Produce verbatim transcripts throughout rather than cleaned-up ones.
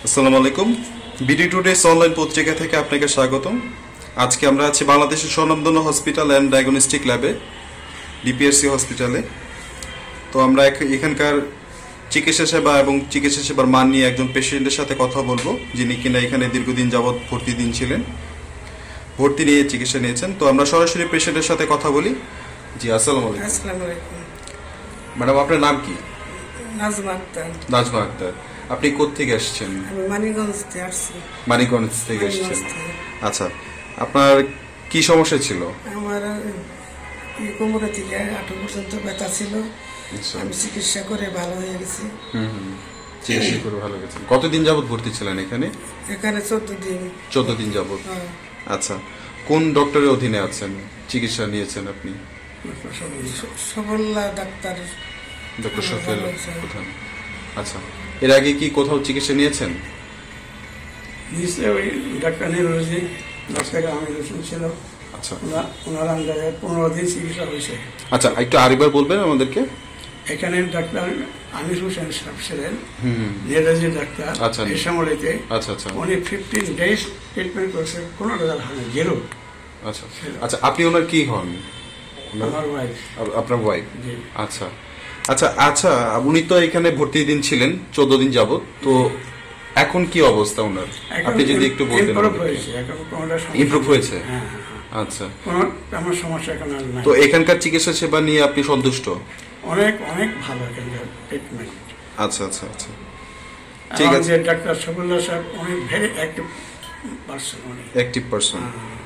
আসসালামু আলাইকুম। BD today's online পত্রিকা থেকে আপনাকে স্বাগতম। আজকে আমরা আছি বাংলাদেশের স্বনামধন্য হসপিটাল অ্যান্ড ডায়াগনস্টিক ল্যাবে, ডিপিআরসি হসপিটালে। তো আমরা এখানকার চিকিৎসা সেবা এবং চিকিৎসা সেবার মান নিয়ে একজন পেশেন্টের সাথে কথা বলবো, যিনি কিনা এখানে দীর্ঘদিন যাবৎ ভর্তি দিন ছিলেন, ভর্তি নিয়ে চিকিৎসা নিয়েছেন। তো আমরা সরাসরি পেশেন্টের সাথে কথা বলি। জি, আসসালামু আলাইকুম। আসসালামু আলাইকুম। ম্যাডাম, আপনার নাম কি? নাজমা আক্তার। নাজমা আক্তার। আপনি কোত্থেকে এসেছেন? আমি মানিকগঞ্জ থেকে আসছি। মানিকগঞ্জ থেকে এসেছেন। আচ্ছা, আপনার কি সমস্যা ছিল? আমার কোমরে থেকে আঠু পর্যন্ত ব্যথা ছিল। আমি চিকিৎসা করে ভালো হয়ে গেছি। হুম, চিকিৎসা করে ভালো গেছে। কতদিন যাবত ভর্তি ছিলেন এখানে? এখানে চোদ্দ দিন। চোদ্দ দিন যাবত। আচ্ছা, কোন ডক্টরের অধীনে আছেন, চিকিৎসা নিয়েছেন আপনি? সফল্লা ডাক্তার, ডক্টর সফল প্রধান। আচ্ছা, এর আগে কি কোথাও চিকিৎসা নিয়েছেন? ওই doctor neurology doctor Amir Hossain ছিল। আচ্ছা, ওনার আন্ডারে পনেরো দিন চিকিৎসা হয়েছে। আচ্ছা, একটু আরেকবার বলবেন আমাদেরকে। এখানে ডাক্তার আমির হোসেন সাহেব ছিলেন, নিউরোলজি ডাক্তার। আচ্ছা, এই সময়তে আচ্ছা আচ্ছা উনি ফিফটিন ডেজ ট্রিটমেন্ট করেছে, কোনো রেজাল্ট হয়নি, জিরো। আচ্ছা আচ্ছা, আপনি ওনার কি হন? আমার ওয়াইফ। আপনার ওয়াইফ? আচ্ছা আচ্ছা আচ্ছা, উনি তো এখানে ভর্তি দিন ছিলেন চোদ্দ দিন যাবত, তো এখন কি অবস্থা ওনার? আপনি যদি একটু বলতেন। ইমপ্রুভ হয়েছে? আচ্ছা, আমার সমস্যা এখন আর নাই। তো এখানকার চিকিৎসা সেবা নিয়ে আপনি সন্তুষ্ট? অনেক অনেক ভালো এখানকার ট্রিটমেন্ট। আচ্ছা আচ্ছা আচ্ছা, ঠিক আছে। ডাক্তার সফল্লা সাহেব অনেক very active person. Active person.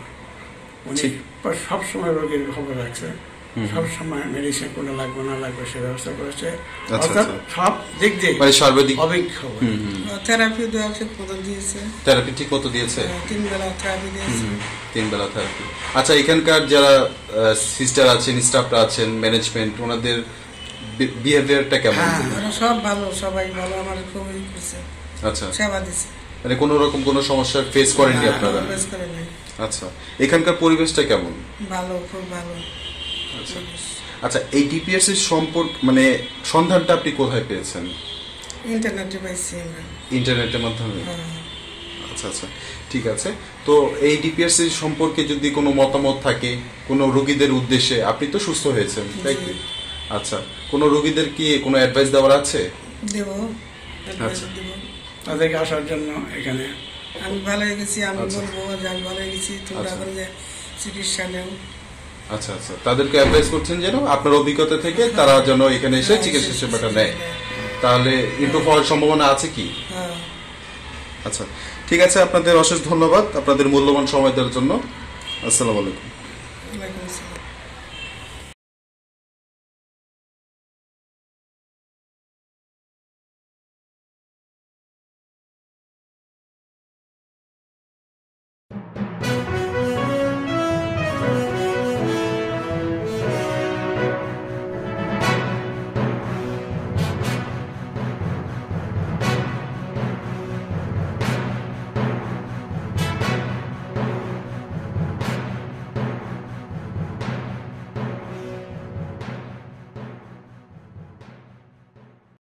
উনি সব সময় রোগীর খবর রাখছে, সব সময় মেডিসিন কোনটা লাগবে না লাগবে সে ব্যবস্থা করেছে। অর্থাৎ সব দিক দিয়ে মানে সর্বাধিক অভিজ্ঞ খবর। থেরাপি দেওয়া ঠিক মতো দিয়েছে। থেরাপি ঠিক মতো দিয়েছে? তিন বেলা থেরাপি দিয়েছে। তিন বেলা থেরাপি। আচ্ছা, এখানকার যারা সিস্টার আছেন, স্টাফরা আছেন, ম্যানেজমেন্ট, ওনাদের বিহেভিয়ারটা কেমন? সব ভালো, সবাই ভালো, আমার খুবই খুশি। আচ্ছা, সেবা দিছে, মানে কোনো রকম কোনো সমস্যা ফেস করেননি আপনারা? ফেস করেননি। আচ্ছা, এখানকার পরিবেশটা কেমন? ভালো, খুব ভালো। আচ্ছা আচ্ছা, এই ডিপিএস এর সম্পর্ক মানে সন্ধানটা আপনি কোথায় পেয়েছেন? ইন্টারনেটে পাইছি আমরা। ইন্টারনেটের মাধ্যমে? আচ্ছা আচ্ছা, ঠিক আছে। তো এই ডিপিএস এর সম্পর্কে যদি কোনো মতামত থাকে কোনো রোগীদের উদ্দেশ্যে, আপনি তো সুস্থ হয়েছেন তাই কি? আচ্ছা, কোনো রোগীদের কি কোনো অ্যাডভাইস দেওয়ার আছে? দেব, আচ্ছা, দেব তাদেরকে আসার জন্য। এখানে আমি ভালো হয়ে গেছি, আমি বলবো যে আমি ভালো হয়ে গেছি, তোমরা এখন যে চিকিৎসা নেও। আচ্ছা আচ্ছা, তাদেরকে অ্যাডভাইস করছেন যেন আপনার অভিজ্ঞতা থেকে তারা যেন এখানে এসে চিকিৎসা সেবাটা নেয়, তাহলে ইমপ্রুভ হওয়ার সম্ভাবনা আছে কি? আচ্ছা, ঠিক আছে। আপনাদের অশেষ ধন্যবাদ আপনাদের মূল্যবান সময় দেওয়ার জন্য। আসসালামু আলাইকুম।